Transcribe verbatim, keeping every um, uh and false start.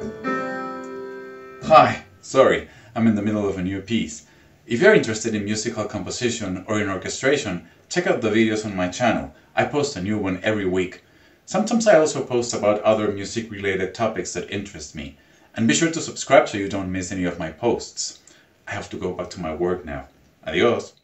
Hi, sorry, I'm in the middle of a new piece. If you're interested in musical composition or in orchestration, check out the videos on my channel. I post a new one every week. Sometimes I also post about other music-related topics that interest me. And be sure to subscribe so you don't miss any of my posts. I have to go back to my work now. Adios!